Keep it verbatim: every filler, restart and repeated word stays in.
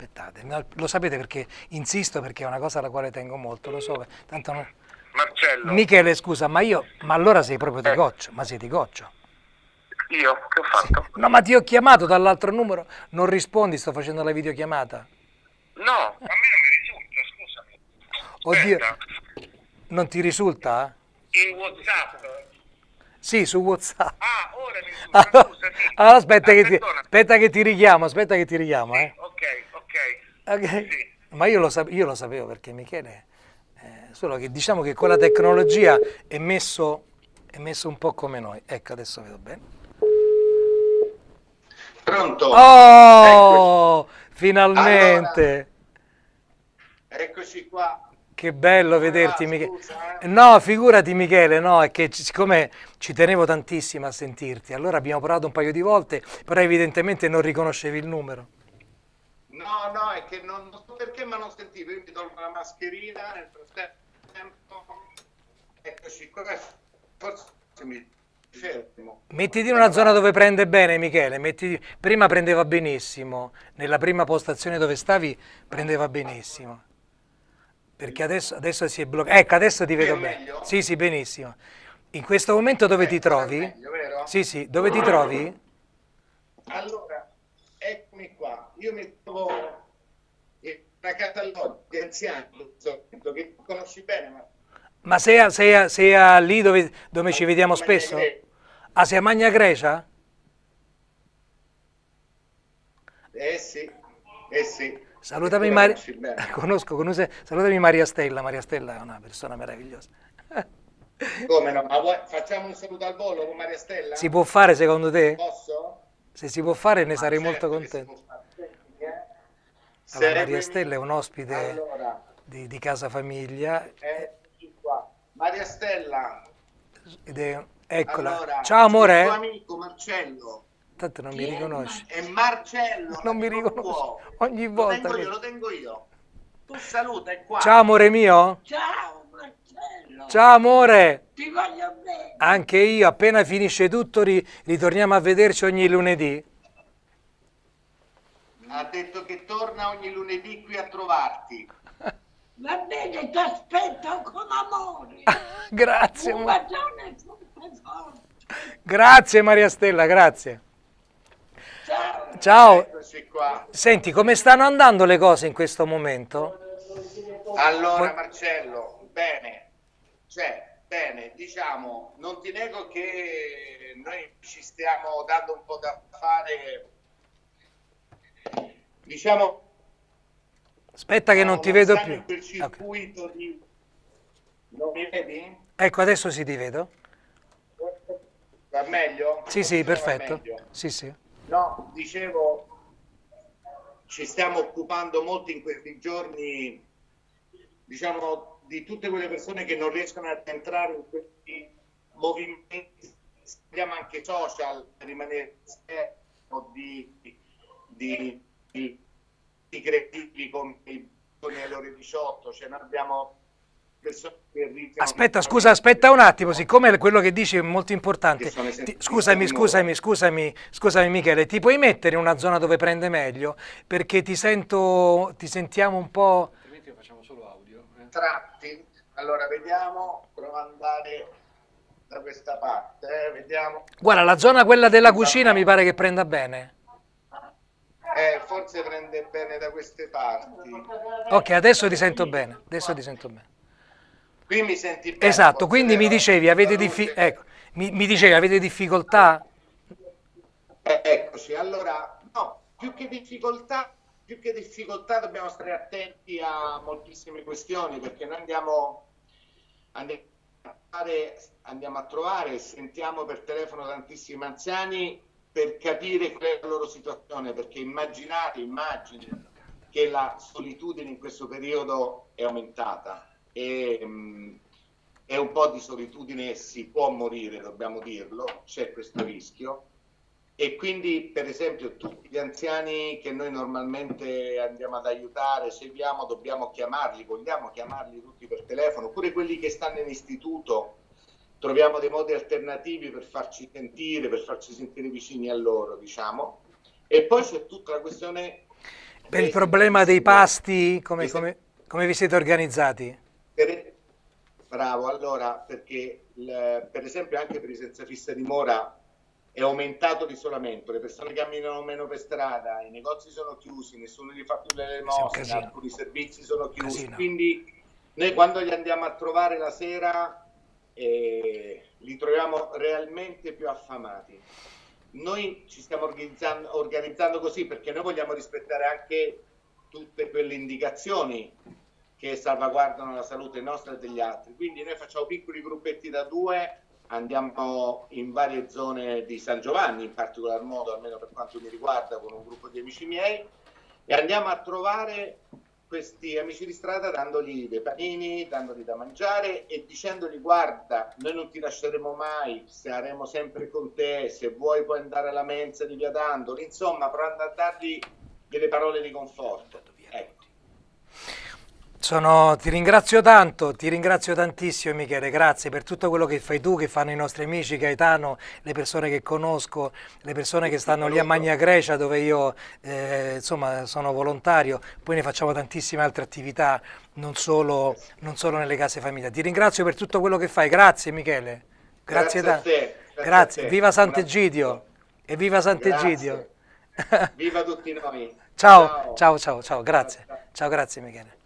aspettate, no, lo sapete perché insisto, perché è una cosa alla quale tengo molto, lo so, tanto non... Marcello. Michele, scusa, ma io, ma allora sei proprio di Eh, Goccio, ma sei di Goccio? io che ho Sì. fatto? No, ma ti ho chiamato dall'altro numero, non rispondi, sto facendo la videochiamata. No, a me non mi risulta, scusami. Oddio, Aspetta, non ti risulta? in WhatsApp. Sì, su WhatsApp. Ah, ora mi risulta, Allora, scusa, sì. allora aspetta, Ah, che ti, perdona. aspetta che ti richiamo, aspetta che ti richiamo, Sì, eh. ok, ok. Ok. Sì. Ma io lo, sap- io lo sapevo perché Michele, eh, solo che diciamo che con la tecnologia è messo, è messo un po' come noi. Ecco, adesso vedo bene. Pronto? Oh, Eccoci. finalmente! Allora, eccoci qua. Che bello Come va? vederti, Michele. Scusa, eh? No, figurati Michele, no, è che ci- siccome ci tenevo tantissimo a sentirti, allora abbiamo provato un paio di volte, però evidentemente non riconoscevi il numero. No, no, è che non, non so perché, ma non sentivo. Io mi tolgo la mascherina nel frattempo. Eccoci qua. Forse mi fermo. Mettiti in Come una zona va? dove prende bene, Michele. Mettiti- Prima prendeva benissimo, nella prima postazione dove stavi prendeva benissimo, perché adesso, adesso si è bloccato. Ecco, adesso ti Qui è vedo bene. meglio? Sì, sì, benissimo. In questo momento dove ti Ecco, ora è trovi? meglio, vero? Sì, sì, dove ti trovi? Allora, eccomi qua. Io mi trovo in una casa di anziani, che conosci bene, ma Ma sei, a- sei, a- sei a lì dove, dove ci vediamo Magna spesso? Grecia. Ah, sei a Magna Grecia? Eh sì, eh sì. E tu Salutami la Maria. conosci bene. Conosco, conosco. Salutami Maria Stella. Maria Stella è una persona meravigliosa. Come no? Ma vuoi- facciamo un saluto al volo con Maria Si Stella? può fare secondo te? Posso? Se si può fare ne Ma sarei molto certo che si può contento. fare. Seguimi, eh. Allora, Maria Stella è Seguimi. un ospite Allora, di, di Casa Famiglia eh, eccoci qua. Maria Stella, ed è, eccola. allora, Ciao il tuo amore. amico Marcello. Tanto non mi Chi è riconosci. È Marcello? Marcello, Non mi l'amico riconosci. tuo. Ogni Lo volta tengo io, così. lo tengo io. Tu saluta, è qua. Ciao amore mio. Ciao Marcello, Ciao amore. ti voglio bene. Anche io, appena finisce tutto, ri- ritorniamo a vederci ogni lunedì. Ha detto che torna ogni lunedì qui a trovarti. Va bene, ti aspetto con amore. Grazie, Un amore. bacione forte forte. Grazie Maria Stella, grazie. Ciao. Ciao. Eccoci qua. Senti, come stanno andando le cose in questo momento? Allora Poi- Marcello, bene, cioè, bene, diciamo, non ti nego che noi ci stiamo dando un po' da fare, diciamo, Aspetta che non ti vedo stiamo più. in quel Ok. circuito di... Non mi vedi? Ecco, adesso sì ti vedo. Va meglio? Sì, sì, Forse va perfetto. meglio. Sì, sì. No, dicevo, ci stiamo occupando molto in questi giorni, diciamo, di tutte quelle persone che non riescono ad entrare in questi movimenti, si chiama anche social, per rimanere esperto di, di, di, di creativi come i giorni alle ore diciotto, cioè noi abbiamo persone che rischiano Aspetta, scusa, aspetta un attimo, siccome quello che dici è molto importante. che sono Ti- essenziali scusami, di moda. scusami, scusami, scusami Michele, ti puoi mettere in una zona dove prende meglio? Perché ti sento, ti sentiamo un po'... Altrimenti facciamo solo audio. Tratti, allora vediamo, provo ad andare da questa parte, eh, vediamo. Guarda, la zona quella della cucina mi pare che prenda bene. Eh, forse prende bene da queste parti. Ok, adesso ti sento bene, adesso ti sento bene. Qui mi senti bene? Esatto, forse, quindi mi vero? dicevi, avete, La diffi- luce. ecco, mi, mi dicevi, avete difficoltà? Eh, eccoci, allora, no, più che difficoltà, più che difficoltà dobbiamo stare attenti a moltissime questioni, perché noi andiamo, andiamo a fare, andiamo a trovare e sentiamo per telefono tantissimi anziani per capire qual è la loro situazione, perché immaginate, immagini che la solitudine in questo periodo è aumentata e mh, è un po' di solitudine, si può morire, dobbiamo dirlo, c'è questo rischio. E quindi, per esempio, tutti gli anziani che noi normalmente andiamo ad aiutare, seguiamo, dobbiamo chiamarli, vogliamo chiamarli tutti per telefono, pure quelli che stanno in istituto, troviamo dei modi alternativi per farci sentire, per farci sentire vicini a loro, diciamo. E poi c'è tutta la questione Per il E problema dei pasti, come, mi sem- come- come vi siete organizzati? per- Bravo, allora, perché il- per esempio anche per i senza fissa dimora è aumentato l'isolamento, le persone camminano meno per strada, i negozi sono chiusi, nessuno gli fa più le Sì, è un elemosine, casino, alcuni servizi sono chiusi, casino. quindi noi quando li andiamo a trovare la sera eh, li troviamo realmente più affamati. Noi ci stiamo organizzando, organizzando così perché noi vogliamo rispettare anche tutte quelle indicazioni che salvaguardano la salute nostra e degli altri. Quindi noi facciamo piccoli gruppetti da due, andiamo in varie zone di San Giovanni, in particolar modo, almeno per quanto mi riguarda, con un gruppo di amici miei, e andiamo a trovare questi amici di strada dandogli dei panini, dandogli da mangiare e dicendogli guarda, noi non ti lasceremo mai, saremo sempre con te, se vuoi puoi andare alla mensa di via Dandoli, insomma, provando a dargli delle parole di conforto. Ecco. Sono- ti ringrazio tanto, ti ringrazio tantissimo Michele, grazie per tutto quello che fai tu, che fanno i nostri amici, Gaetano, le persone che conosco, le persone che stanno lì a Magna Grecia dove io eh, insomma sono volontario, poi ne facciamo tantissime altre attività, non solo, non solo nelle case famiglia. Ti ringrazio per tutto quello che fai, grazie Michele, grazie, Grazie a ta- te, grazie a grazie, te. viva Un Sant'Egidio abbraccio. e viva Sant'Egidio. Grazie. Viva tutti noi. Ciao, Ciao. ciao, ciao, ciao, Ciao, grazie, ciao. ciao, grazie Michele.